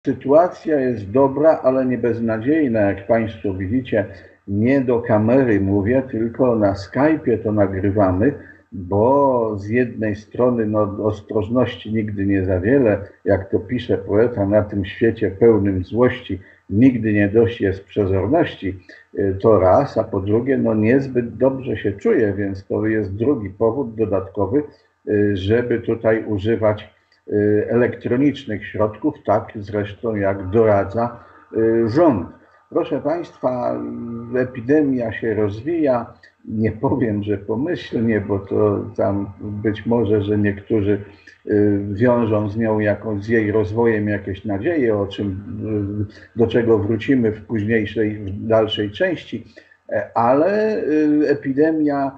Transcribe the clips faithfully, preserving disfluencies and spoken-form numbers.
Sytuacja jest dobra, ale nie beznadziejna, jak Państwo widzicie. Nie do kamery mówię, tylko na Skype'ie to nagrywamy, bo z jednej strony no, ostrożności nigdy nie za wiele, jak to pisze poeta, na tym świecie pełnym złości nigdy nie dość jest przezorności, to raz, a po drugie no niezbyt dobrze się czuję, więc to jest drugi powód dodatkowy, żeby tutaj używać elektronicznych środków, tak zresztą jak doradza rząd. Proszę Państwa, epidemia się rozwija, nie powiem, że pomyślnie, bo to tam być może, że niektórzy wiążą z nią jakąś, z jej rozwojem jakieś nadzieje, o czym, do czego wrócimy w późniejszej, w dalszej części, ale epidemia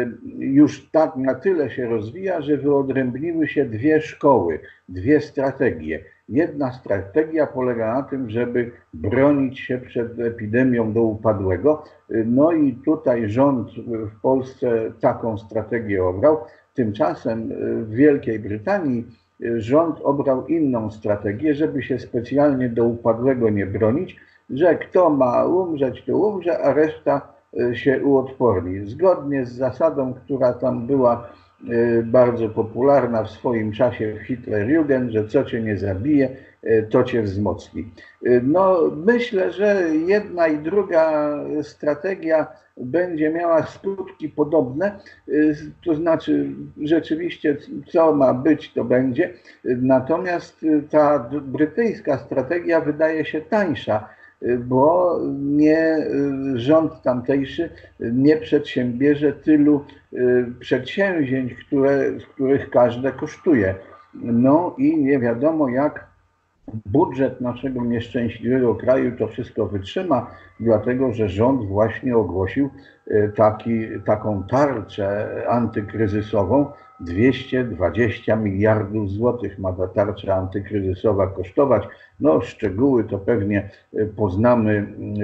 już tak na tyle się rozwija, że wyodrębniły się dwie szkoły, dwie strategie. Jedna strategia polega na tym, żeby bronić się przed epidemią do upadłego. No i tutaj rząd w Polsce taką strategię obrał. Tymczasem w Wielkiej Brytanii rząd obrał inną strategię, żeby się specjalnie do upadłego nie bronić, że kto ma umrzeć, to umrze, a reszta się uodporni. Zgodnie z zasadą, która tam była bardzo popularna w swoim czasie w Hitlerjugend, że co cię nie zabije, to cię wzmocni. No, myślę, że jedna i druga strategia będzie miała skutki podobne, to znaczy rzeczywiście co ma być, to będzie. Natomiast ta brytyjska strategia wydaje się tańsza, bo nie, rząd tamtejszy nie przedsiębierze tylu przedsięwzięć, które, z których każde kosztuje. No i nie wiadomo, jak budżet naszego nieszczęśliwego kraju to wszystko wytrzyma, dlatego że rząd właśnie ogłosił taki, taką tarczę antykryzysową. dwieście dwadzieścia miliardów złotych ma ta tarcza antykryzysowa kosztować. No, szczegóły to pewnie poznamy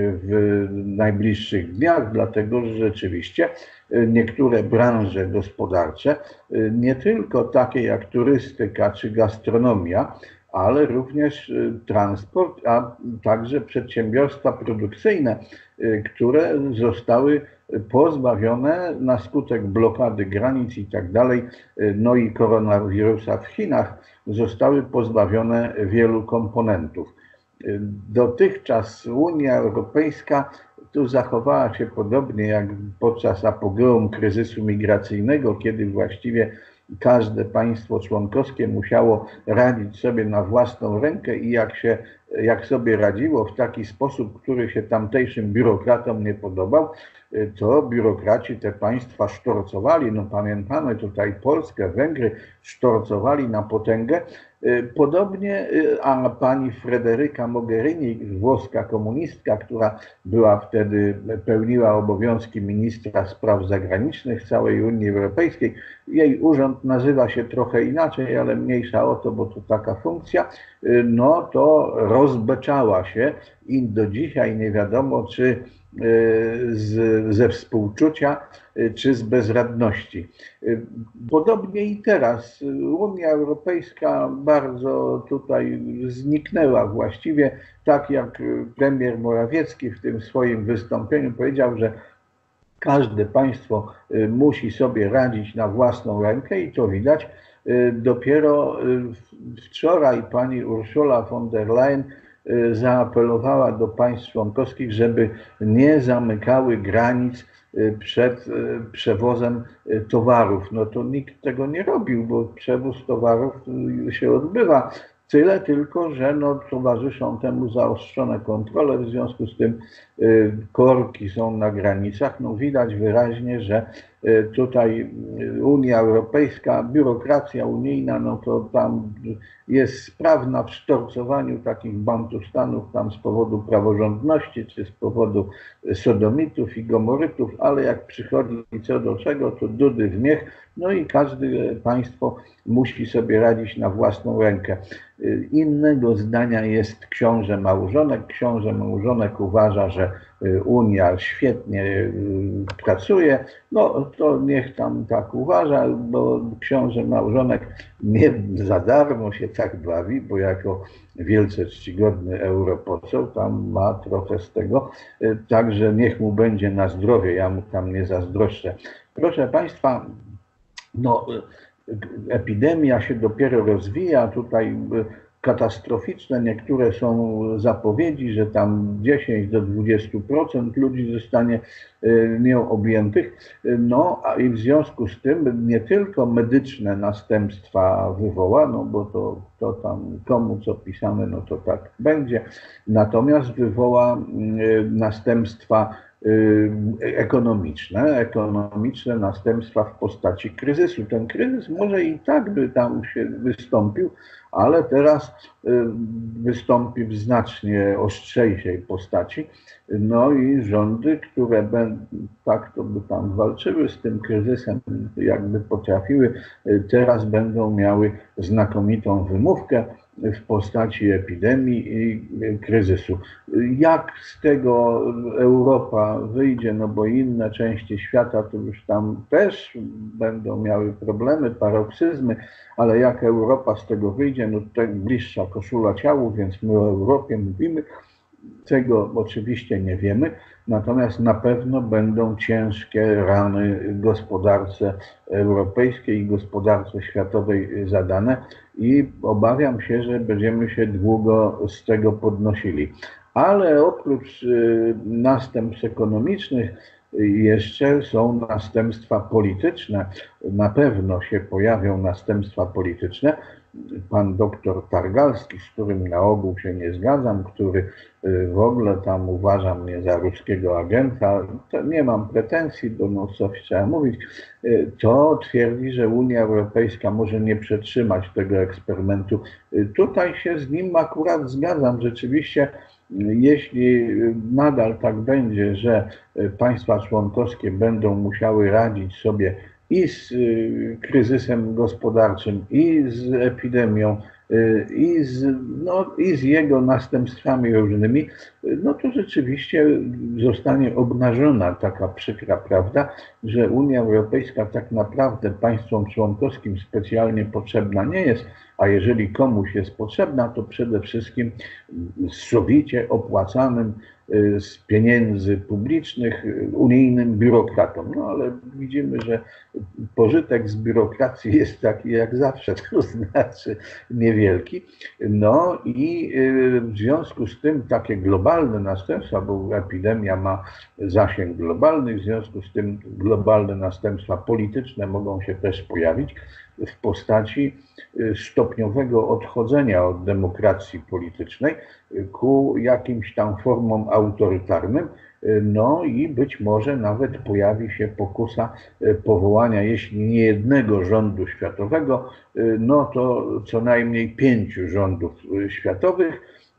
w najbliższych dniach, dlatego że rzeczywiście niektóre branże gospodarcze, nie tylko takie jak turystyka czy gastronomia, ale również transport, a także przedsiębiorstwa produkcyjne, które zostały pozbawione na skutek blokady granic i tak dalej, no i koronawirusa w Chinach, zostały pozbawione wielu komponentów. Dotychczas Unia Europejska tu zachowała się podobnie jak podczas apogeum kryzysu migracyjnego, kiedy właściwie każde państwo członkowskie musiało radzić sobie na własną rękę i jak, się, jak sobie radziło w taki sposób, który się tamtejszym biurokratom nie podobał, to biurokraci te państwa sztorcowali. No pamiętamy tutaj Polskę, Węgry sztorcowali na potęgę. Podobnie, a pani Federica Mogherini, włoska komunistka, która była wtedy, pełniła obowiązki ministra spraw zagranicznych całej Unii Europejskiej, jej urząd nazywa się trochę inaczej, ale mniejsza o to, bo to taka funkcja, no to rozbeczała się i do dzisiaj nie wiadomo, czy z, ze współczucia, czy z bezradności. Podobnie i teraz Unia Europejska bardzo tutaj zniknęła właściwie, tak jak premier Morawiecki w tym swoim wystąpieniu powiedział, że każde państwo musi sobie radzić na własną rękę i to widać. Dopiero wczoraj pani Ursula von der Leyen zaapelowała do państw członkowskich, żeby nie zamykały granic przed przewozem towarów. No to nikt tego nie robił, bo przewóz towarów się odbywa. Tyle tylko, że no, towarzyszą temu zaostrzone kontrole, w związku z tym y, korki są na granicach. No, widać wyraźnie, że y, tutaj Unia Europejska, biurokracja unijna, no to tam jest sprawna w sztorcowaniu takich bantustanów tam z powodu praworządności, czy z powodu sodomitów i gomorytów, ale jak przychodzi co do czego, to dudy w miech, no i każde państwo musi sobie radzić na własną rękę. Innego zdania jest książę Małżonek. Książę Małżonek uważa, że Unia świetnie pracuje, no to niech tam tak uważa, bo książę małżonek nie za darmo się tak bawi, bo jako wielce czcigodny europoseł tam ma trochę z tego, także niech mu będzie na zdrowie, ja mu tam nie zazdroszczę. Proszę Państwa, no epidemia się dopiero rozwija, tutaj katastroficzne niektóre są zapowiedzi, że tam dziesięć do dwudziestu procent ludzi zostanie nią objętych. No a i w związku z tym nie tylko medyczne następstwa wywoła, no bo to, to tam komu co pisane, no to tak będzie. Natomiast wywoła następstwa ekonomiczne, ekonomiczne następstwa w postaci kryzysu. Ten kryzys może i tak by tam się wystąpił, ale teraz wystąpi w znacznie ostrzejszej postaci. No i rządy, które będą, tak to by tam walczyły z tym kryzysem, jakby potrafiły, teraz będą miały znakomitą wymówkę w postaci epidemii i kryzysu. Jak z tego Europa wyjdzie, no bo inne części świata to już tam też będą miały problemy, paroksyzmy, ale jak Europa z tego wyjdzie, no to bliższa koszula ciału, więc my o Europie mówimy. Tego oczywiście nie wiemy, natomiast na pewno będą ciężkie rany gospodarce europejskiej i gospodarce światowej zadane i obawiam się, że będziemy się długo z tego podnosili. Ale oprócz następstw ekonomicznych jeszcze są następstwa polityczne. Na pewno się pojawią następstwa polityczne. Pan doktor Targalski, z którym na ogół się nie zgadzam, który w ogóle tam uważa mnie za ruskiego agenta, to nie mam pretensji, bo no coś trzeba mówić, to twierdzi, że Unia Europejska może nie przetrzymać tego eksperymentu. Tutaj się z nim akurat zgadzam. Rzeczywiście, jeśli nadal tak będzie, że państwa członkowskie będą musiały radzić sobie i z kryzysem gospodarczym, i z epidemią, i z, no, i z jego następstwami różnymi, no to rzeczywiście zostanie obnażona taka przykra prawda, że Unia Europejska tak naprawdę państwom członkowskim specjalnie potrzebna nie jest, a jeżeli komuś jest potrzebna, to przede wszystkim sowicie opłacanym z pieniędzy publicznych unijnym biurokratom. No ale widzimy, że pożytek z biurokracji jest taki jak zawsze, to znaczy niewielki. No i w związku z tym takie globalne następstwa, bo epidemia ma zasięg globalny, w związku z tym globalne następstwa polityczne mogą się też pojawić w postaci stopniowego odchodzenia od demokracji politycznej ku jakimś tam formom autorytarnym, no i być może nawet pojawi się pokusa powołania, jeśli nie jednego rządu światowego, no to co najmniej pięciu rządów światowych,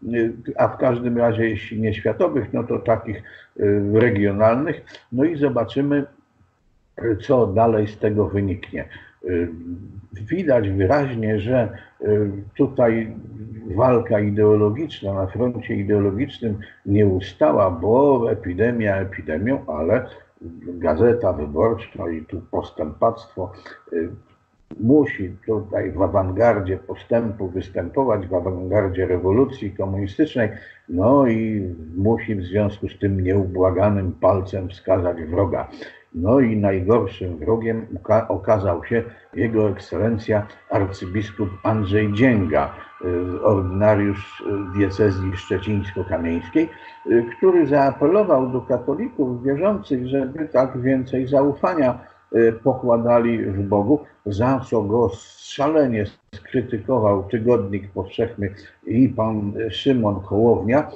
a w każdym razie jeśli nie światowych, no to takich regionalnych, no i zobaczymy, co dalej z tego wyniknie. Widać wyraźnie, że tutaj walka ideologiczna na froncie ideologicznym nie ustała, bo epidemia epidemią, ale Gazeta Wyborcza i tu postępactwo musi tutaj w awangardzie postępu występować, w awangardzie rewolucji komunistycznej, no i musi w związku z tym nieubłaganym palcem wskazać wroga. No i najgorszym wrogiem okazał się jego ekscelencja arcybiskup Andrzej Dzięga, ordynariusz diecezji szczecińsko-kamieńskiej, który zaapelował do katolików wierzących, żeby tak więcej zaufania pokładali w Bogu, za co go szalenie skrytykował Tygodnik Powszechny i pan Szymon Hołownia,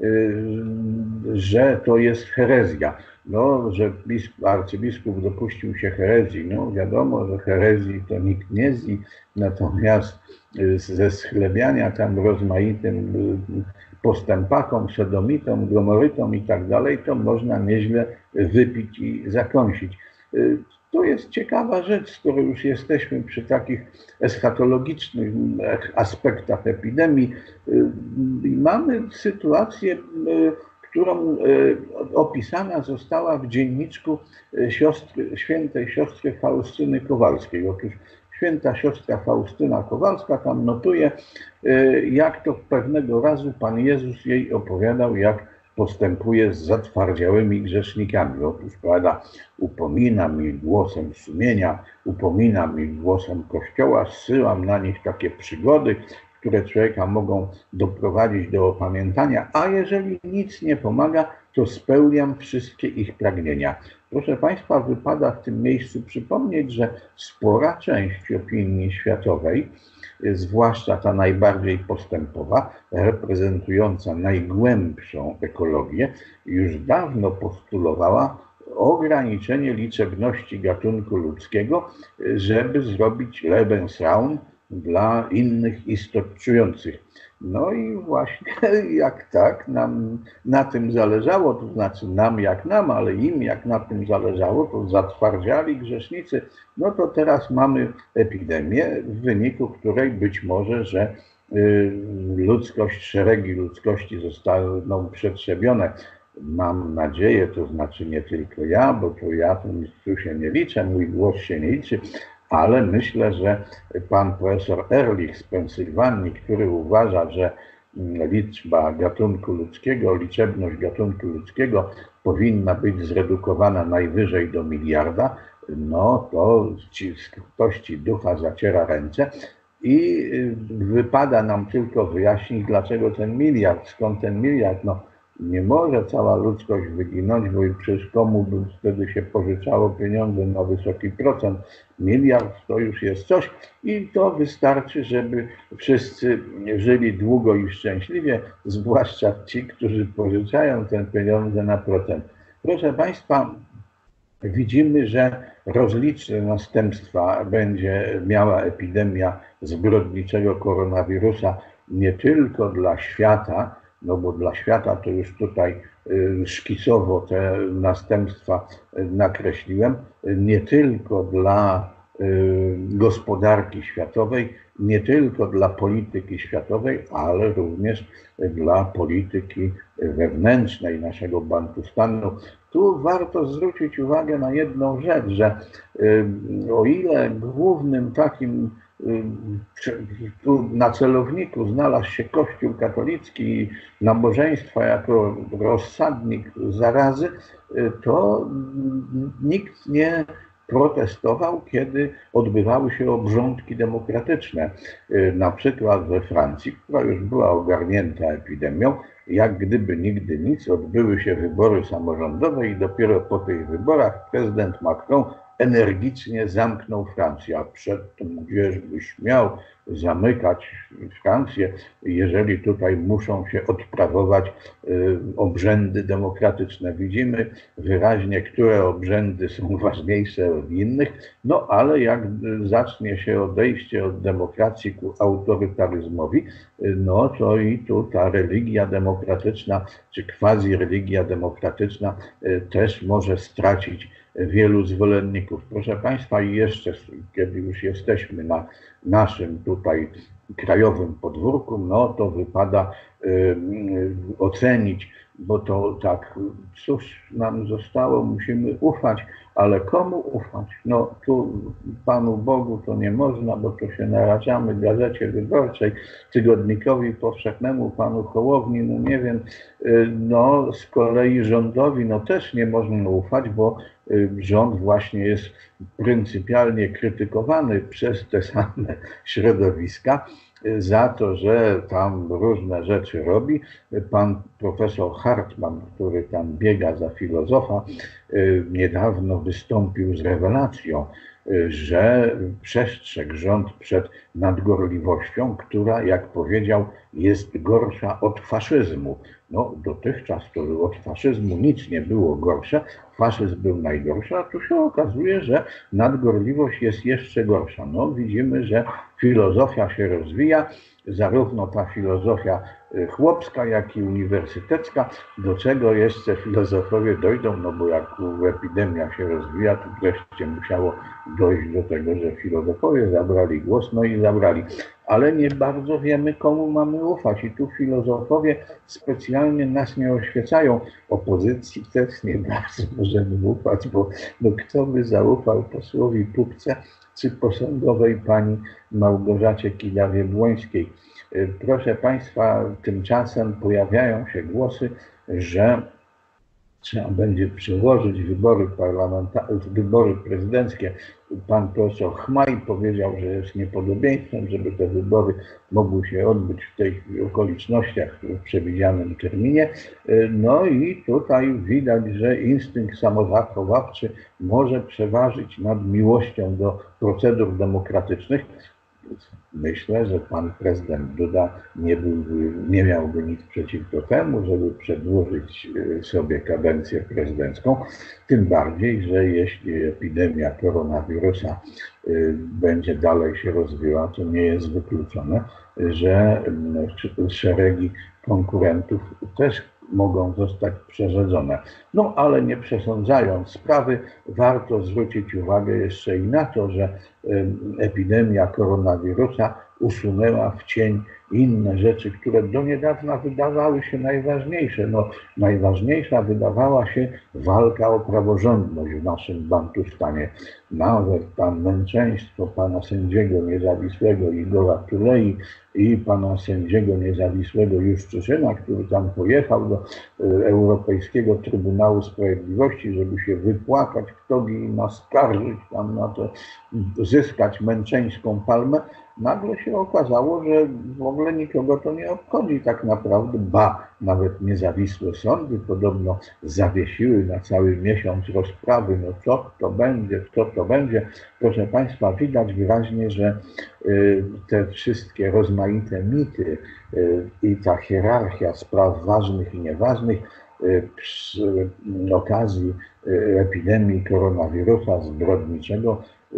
że to jest herezja. No, że biskup, arcybiskup dopuścił się herezji. No wiadomo, że herezji to nikt nie zji, natomiast ze schlebiania tam rozmaitym postępakom, sodomitom, gomorytom i tak dalej, to można nieźle wypić i zakąsić. To jest ciekawa rzecz, skoro już jesteśmy przy takich eschatologicznych aspektach epidemii. Mamy sytuację, którą opisana została w dzienniczku siostry, świętej siostry Faustyny Kowalskiej. Otóż święta siostra Faustyna Kowalska tam notuje, jak to pewnego razu Pan Jezus jej opowiadał, jak postępuje z zatwardziałymi grzesznikami. Otóż, prawda, upomina mi głosem sumienia, upomina mi głosem Kościoła, zsyłam na nich takie przygody, które człowieka mogą doprowadzić do opamiętania, a jeżeli nic nie pomaga, to spełniam wszystkie ich pragnienia. Proszę Państwa, wypada w tym miejscu przypomnieć, że spora część opinii światowej, zwłaszcza ta najbardziej postępowa, reprezentująca najgłębszą ekologię, już dawno postulowała ograniczenie liczebności gatunku ludzkiego, żeby zrobić Lebensraum dla innych istot czujących. No i właśnie jak tak nam na tym zależało, to znaczy nam jak nam, ale im jak na tym zależało, to zatwardziali grzesznicy, no to teraz mamy epidemię, w wyniku której być może, że ludzkość, szeregi ludzkości zostaną przetrzebione. Mam nadzieję, to znaczy nie tylko ja, bo to ja tu się nie liczę, mój głos się nie liczy, ale myślę, że pan profesor Ehrlich z Pensylwanii, który uważa, że liczba gatunku ludzkiego, liczebność gatunku ludzkiego powinna być zredukowana najwyżej do miliarda, no to ci z krutości ducha zaciera ręce i wypada nam tylko wyjaśnić, dlaczego ten miliard, skąd ten miliard. No, nie może cała ludzkość wyginąć, bo przecież komu by wtedy się pożyczało pieniądze na wysoki procent. Miliard to już jest coś i to wystarczy, żeby wszyscy żyli długo i szczęśliwie, zwłaszcza ci, którzy pożyczają te pieniądze na procent. Proszę Państwa, widzimy, że rozliczne następstwa będzie miała epidemia zbrodniczego koronawirusa nie tylko dla świata, no bo dla świata to już tutaj szkicowo te następstwa nakreśliłem, nie tylko dla gospodarki światowej, nie tylko dla polityki światowej, ale również dla polityki wewnętrznej naszego Bantustanu. Tu warto zwrócić uwagę na jedną rzecz, że o ile głównym takim tu na celowniku znalazł się Kościół katolicki i nabożeństwa jako rozsadnik zarazy, to nikt nie protestował, kiedy odbywały się obrządki demokratyczne. Na przykład we Francji, która już była ogarnięta epidemią, jak gdyby nigdy nic, odbyły się wybory samorządowe i dopiero po tych wyborach prezydent Macron energicznie zamknął Francję, a przedtem gdzieś by śmiał zamykać Francję, jeżeli tutaj muszą się odprawować y, obrzędy demokratyczne. Widzimy wyraźnie, które obrzędy są ważniejsze od innych, no ale jak zacznie się odejście od demokracji ku autorytaryzmowi, y, no to i tu ta religia demokratyczna, czy quasi-religia demokratyczna y, też może stracić wielu zwolenników. Proszę Państwa, i jeszcze, kiedy już jesteśmy na naszym tutaj krajowym podwórku, no to wypada y, y, ocenić, bo to tak, cóż nam zostało, musimy ufać, ale komu ufać? No tu Panu Bogu to nie można, bo to się narażamy Gazecie Wyborczej, Tygodnikowi Powszechnemu, Panu Hołowni, no nie wiem, y, no z kolei rządowi, no też nie można ufać, bo y, rząd właśnie jest pryncypialnie krytykowany przez te same środowiska za to, że tam różne rzeczy robi. Pan profesor Hartman, który tam biega za filozofa, niedawno wystąpił z rewelacją, że przestrzegł rząd przed nadgorliwością, która, jak powiedział, jest gorsza od faszyzmu. No, dotychczas to od faszyzmu nic nie było gorsze, faszyzm był najgorszy, a tu się okazuje, że nadgorliwość jest jeszcze gorsza. No, widzimy, że filozofia się rozwija, zarówno ta filozofia chłopska, jak i uniwersytecka, do czego jeszcze filozofowie dojdą, no bo jak epidemia się rozwija, to wreszcie musiało dojść do tego, że filozofowie zabrali głos, no i zabrali. Ale nie bardzo wiemy, komu mamy ufać i tu filozofowie specjalnie nas nie oświecają. Opozycji też nie bardzo możemy ufać, bo no, kto by zaufał posłowi Pupce czy posągowej pani Małgorzacie Kidawie-Błońskiej. Proszę Państwa, tymczasem pojawiają się głosy, że trzeba będzie przełożyć wybory parlamentarne, wybory prezydenckie. Pan profesor Chmaj powiedział, że jest niepodobieństwem, żeby te wybory mogły się odbyć w tych okolicznościach w przewidzianym terminie. No i tutaj widać, że instynkt samozachowawczy może przeważyć nad miłością do procedur demokratycznych. Myślę, że pan prezydent Duda nie, byłby, nie miałby nic przeciwko temu, żeby przedłużyć sobie kadencję prezydencką. Tym bardziej, że jeśli epidemia koronawirusa będzie dalej się rozwijała, to nie jest wykluczone, że szeregi konkurentów też mogą zostać przerzedzone. No ale nie przesądzając sprawy, warto zwrócić uwagę jeszcze i na to, że epidemia koronawirusa usunęła w cień inne rzeczy, które do niedawna wydawały się najważniejsze. No, najważniejsza wydawała się walka o praworządność w naszym Bantustanie. Nawet tam męczeństwo pana sędziego niezawisłego Igora Tulei i pana sędziego niezawisłego Juszczyszyna, który tam pojechał do Europejskiego Trybunału Sprawiedliwości, żeby się wypłakać, kto by naskarżyć tam na to, zyskać męczeńską palmę. Nagle się okazało, że w ogóle nikogo to nie obchodzi tak naprawdę, ba, nawet niezawisłe sądy podobno zawiesiły na cały miesiąc rozprawy, no co to będzie, co to będzie. Proszę Państwa, widać wyraźnie, że te wszystkie rozmaite mity i ta hierarchia spraw ważnych i nieważnych przy okazji epidemii koronawirusa zbrodniczego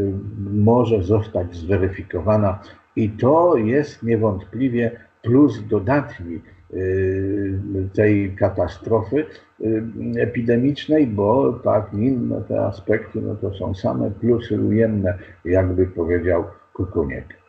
może zostać zweryfikowana i to jest niewątpliwie plus dodatni tej katastrofy epidemicznej, bo tak inne te aspekty no to są same plusy ujemne, jakby powiedział Kukuniek.